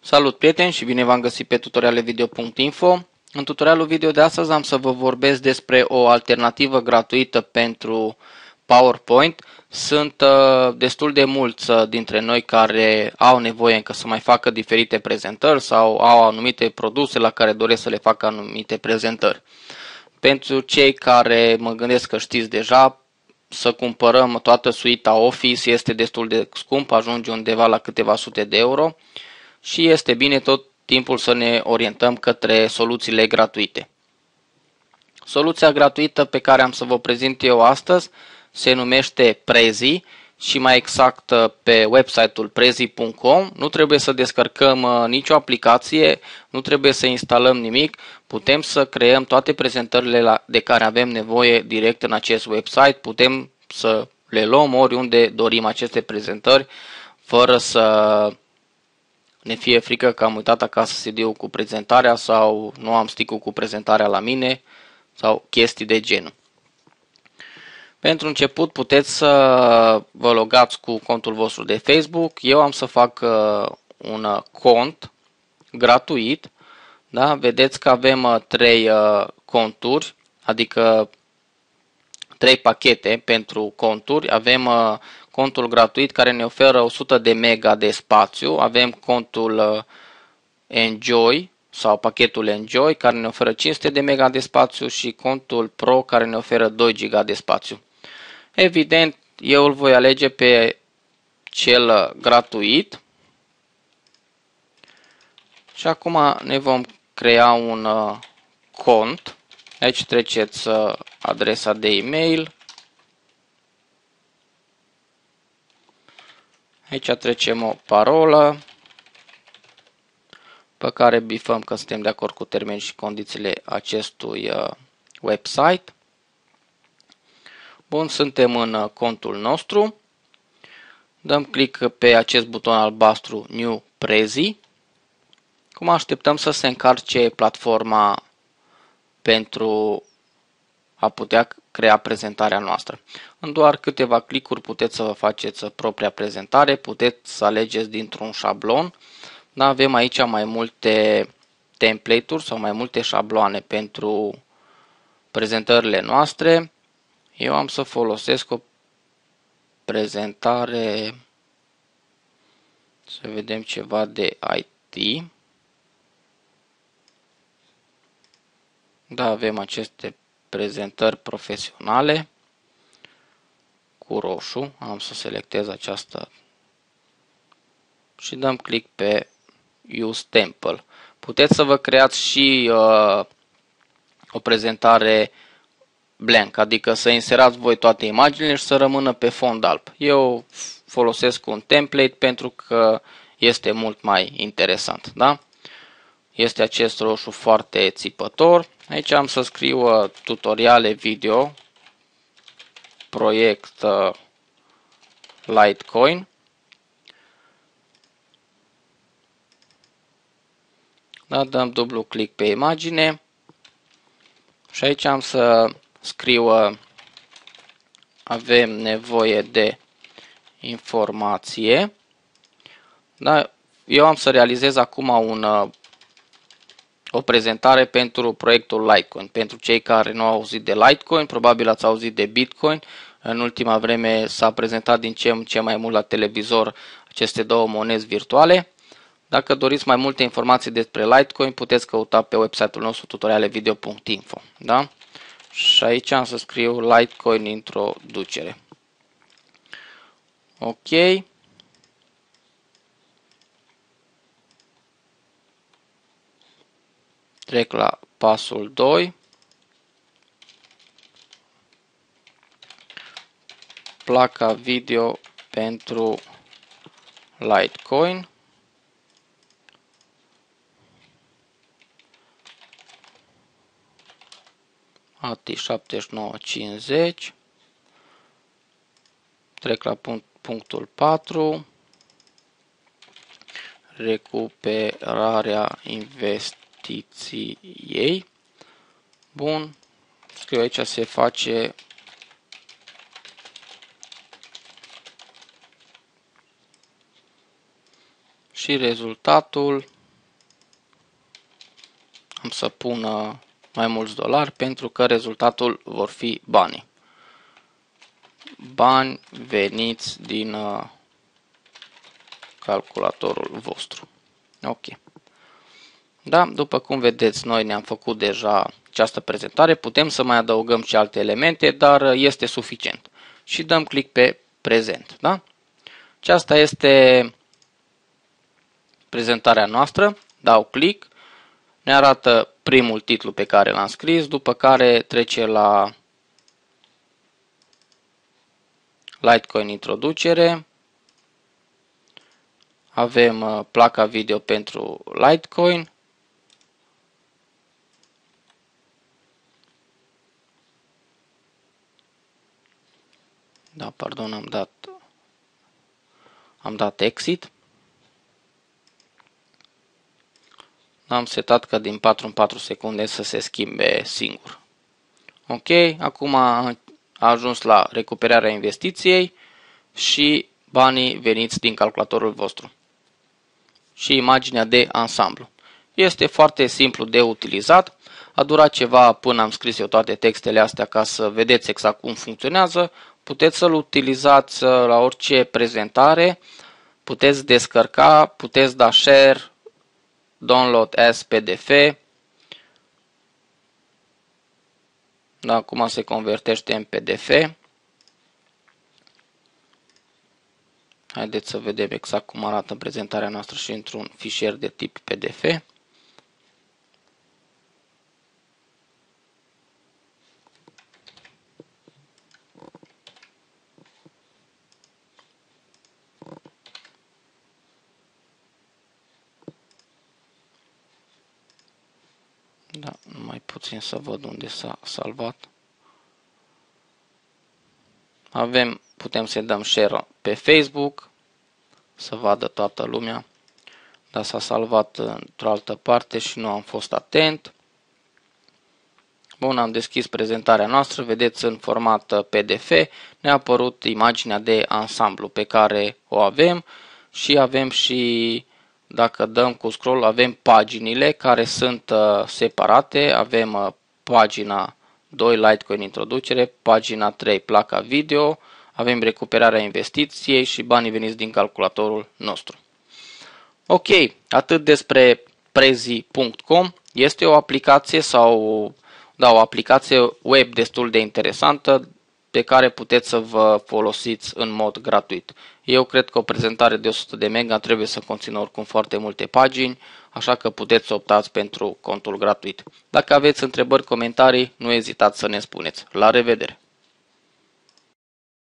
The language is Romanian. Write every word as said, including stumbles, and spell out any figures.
Salut prieteni și bine v-am găsit pe tutorialevideo punct info. În tutorialul video de astăzi am să vă vorbesc despre o alternativă gratuită pentru PowerPoint. Sunt uh, destul de mulți uh, dintre noi care au nevoie încă să mai facă diferite prezentări sau au anumite produse la care doresc să le facă anumite prezentări. Pentru cei care mă gândesc că știți deja, să cumpărăm toată suita Office este destul de scump, ajunge undeva la câteva sute de euro. Și este bine tot timpul să ne orientăm către soluțiile gratuite. Soluția gratuită pe care am să vă prezint eu astăzi se numește Prezi și mai exact pe website-ul prezi punct com. Nu trebuie să descărcăm nicio aplicație, nu trebuie să instalăm nimic, putem să creăm toate prezentările de care avem nevoie direct în acest website, putem să le luăm oriunde dorim aceste prezentări fără să ne fie frică că am uitat acasă C D-ul cu prezentarea sau nu am stick-ul cu prezentarea la mine sau chestii de genul. Pentru început puteți să vă logați cu contul vostru de Facebook. Eu am să fac un cont gratuit. Da? Vedeți că avem trei conturi, adică trei pachete pentru conturi. Avem contul gratuit care ne oferă o sută de mega de spațiu, avem contul Enjoy sau pachetul Enjoy care ne oferă cinci sute de mega de spațiu și contul Pro care ne oferă doi giga de spațiu. Evident, eu îl voi alege pe cel gratuit și acum ne vom crea un cont. Aici treceți adresa de e-mail. Aici trecem o parolă pe care bifăm că suntem de acord cu termenii și condițiile acestui website. Bun, suntem în contul nostru. Dăm click pe acest buton albastru New Prezi. Cum așteptăm să se încarce platforma pentru a putea crea prezentarea noastră. În doar câteva clicuri puteți să vă faceți propria prezentare, puteți să alegeți dintr-un șablon. Da, avem aici mai multe template-uri sau mai multe șabloane pentru prezentările noastre. Eu am să folosesc o prezentare, să vedem ceva de I T. Da, avem aceste prezentări profesionale cu roșu. Am să selectez aceasta și dăm click pe Use Template. Puteți să vă creați și uh, o prezentare blank, adică să inserați voi toate imaginile și să rămână pe fond alb. Eu folosesc un template pentru că este mult mai interesant. Da? Este acest roșu foarte țipător. Aici am să scriu uh, tutoriale video, proiect uh, Litecoin. Da, dăm dublu click pe imagine și aici am să scriu uh, avem nevoie de informație. Da, eu am să realizez acum un uh, o prezentare pentru proiectul Litecoin. Pentru cei care nu au auzit de Litecoin, probabil ați auzit de Bitcoin. În ultima vreme s-a prezentat din ce în ce mai mult la televizor aceste două monezi virtuale. Dacă doriți mai multe informații despre Litecoin, puteți căuta pe website-ul nostru tutorialevideo punct info. Da? Și aici am să scriu Litecoin introducere. Ok. Trec la pasul doi. Placa video pentru Litecoin. A T I șapte nouă cincizeci. Trec la punct, punctul patru. Recuperarea investiției. Bun. Scriu aici se face și rezultatul Am să pun mai mulți dolari pentru că rezultatul vor fi banii. Bani veniți din calculatorul vostru. Ok. Da, după cum vedeți, noi ne-am făcut deja această prezentare. Putem să mai adăugăm și alte elemente, dar este suficient. Și dăm click pe prezent. Da? Aceasta este prezentarea noastră. Dau click. Ne arată primul titlu pe care l-am scris, după care trece la Litecoin introducere. Avem placa video pentru Litecoin. Da, pardon, am dat am dat exit. Am setat ca din patru în patru secunde să se schimbe singur. Ok, acum a ajuns la recuperarea investiției și banii veniți din calculatorul vostru. Și imaginea de ansamblu. Este foarte simplu de utilizat. A durat ceva până am scris eu toate textele astea ca să vedeți exact cum funcționează. Puteți să-l utilizați la orice prezentare. Puteți descărca, puteți da share, download as P D F. Da, acum se convertește în P D F. Haideți să vedem exact cum arată prezentarea noastră și într-un fișier de tip P D F. Da, mai puțin să văd unde s-a salvat. Avem, putem să dăm share pe Facebook, să vadă toată lumea, dar s-a salvat într-o altă parte și nu am fost atent. Bun, am deschis prezentarea noastră, vedeți în format P D F, ne-a apărut imaginea de ansamblu pe care o avem și avem și, dacă dăm cu scroll, avem paginile care sunt separate, avem pagina doi, Litecoin introducere, pagina trei, placa video, avem recuperarea investiției și banii veniți din calculatorul nostru. Ok, atât despre prezi punct com. Este o aplicație sau da, o aplicație web destul de interesantă pe care puteți să vă folosiți în mod gratuit. Eu cred că o prezentare de o sută de mega trebuie să conțină oricum foarte multe pagini, așa că puteți să optați pentru contul gratuit. Dacă aveți întrebări, comentarii, nu ezitați să ne spuneți. La revedere!